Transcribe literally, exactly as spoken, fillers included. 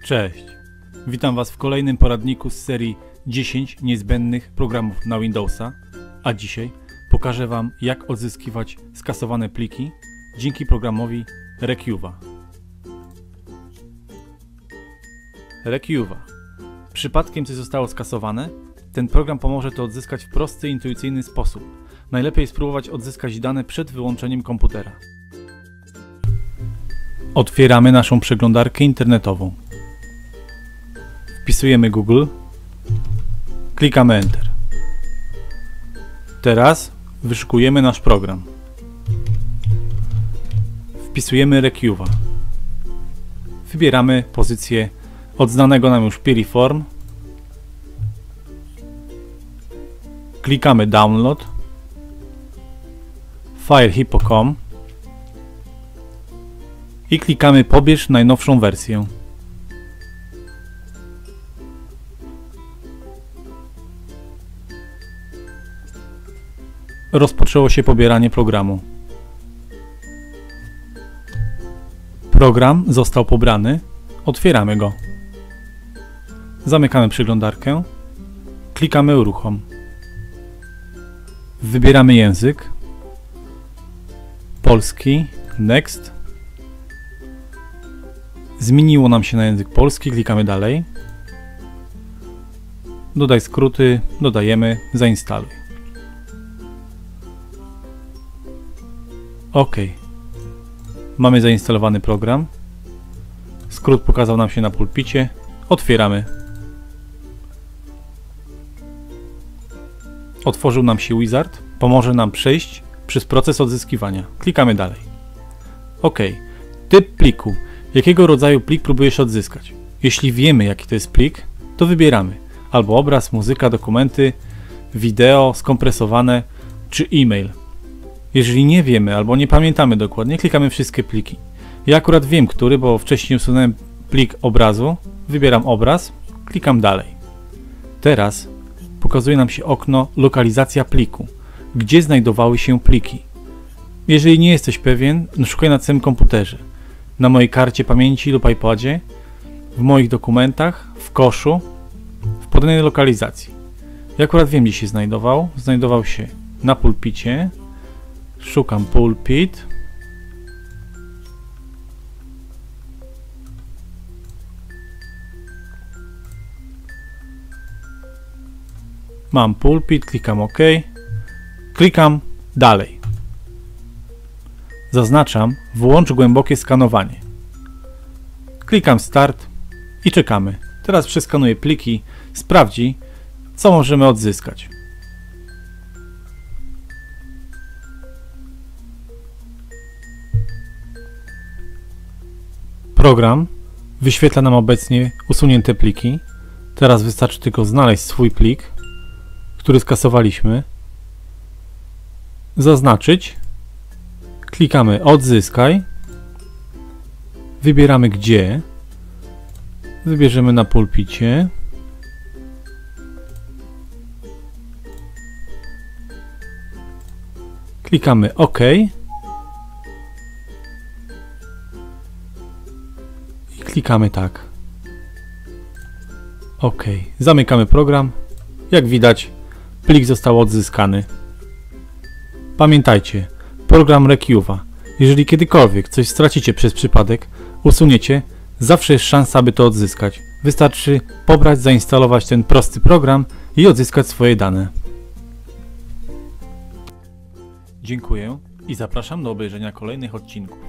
Cześć, witam Was w kolejnym poradniku z serii dziesięć niezbędnych programów na Windowsa, a dzisiaj pokażę Wam, jak odzyskiwać skasowane pliki dzięki programowi Recuva. Recuva. Przypadkiem coś zostało skasowane? Ten program pomoże to odzyskać w prosty, intuicyjny sposób. Najlepiej spróbować odzyskać dane przed wyłączeniem komputera. Otwieramy naszą przeglądarkę internetową. Wpisujemy Google, klikamy Enter. Teraz wyszukujemy nasz program. Wpisujemy Recuva. Wybieramy pozycję od znanego nam już Piriform. Klikamy Download, FireHippo kropka com i klikamy Pobierz najnowszą wersję. Rozpoczęło się pobieranie programu. Program został pobrany. Otwieramy go. Zamykamy przeglądarkę. Klikamy Uruchom. Wybieramy język. Polski. Next. Zmieniło nam się na język polski. Klikamy dalej. Dodaj skróty. Dodajemy. Zainstaluj. OK. Mamy zainstalowany program. Skrót pokazał nam się na pulpicie. Otwieramy. Otworzył nam się wizard. Pomoże nam przejść przez proces odzyskiwania. Klikamy dalej. OK. Typ pliku. Jakiego rodzaju plik próbujesz odzyskać? Jeśli wiemy, jaki to jest plik, to wybieramy albo obraz, muzyka, dokumenty, wideo skompresowane czy e-mail. Jeżeli nie wiemy albo nie pamiętamy dokładnie, klikamy wszystkie pliki. Ja akurat wiem, który, bo wcześniej usunąłem plik obrazu. Wybieram obraz, klikam dalej. Teraz pokazuje nam się okno Lokalizacja pliku, gdzie znajdowały się pliki. Jeżeli nie jesteś pewien, no szukaj na całym komputerze. Na mojej karcie pamięci lub iPadzie, w moich dokumentach, w koszu, w podanej lokalizacji. Ja akurat wiem, gdzie się znajdował. Znajdował się na pulpicie. Szukam pulpit. Mam pulpit, klikam OK. Klikam dalej. Zaznaczam włącz głębokie skanowanie. Klikam Start i czekamy. Teraz przeskanuję pliki, sprawdzi, co możemy odzyskać. Program wyświetla nam obecnie usunięte pliki. Teraz wystarczy tylko znaleźć swój plik, który skasowaliśmy. Zaznaczyć. Klikamy Odzyskaj. Wybieramy gdzie. Wybierzemy na pulpicie. Klikamy OK. Klikamy tak. OK. Zamykamy program. Jak widać, plik został odzyskany. Pamiętajcie, program Recuva. Jeżeli kiedykolwiek coś stracicie przez przypadek, usuniecie, zawsze jest szansa, aby to odzyskać. Wystarczy pobrać, zainstalować ten prosty program i odzyskać swoje dane. Dziękuję i zapraszam do obejrzenia kolejnych odcinków.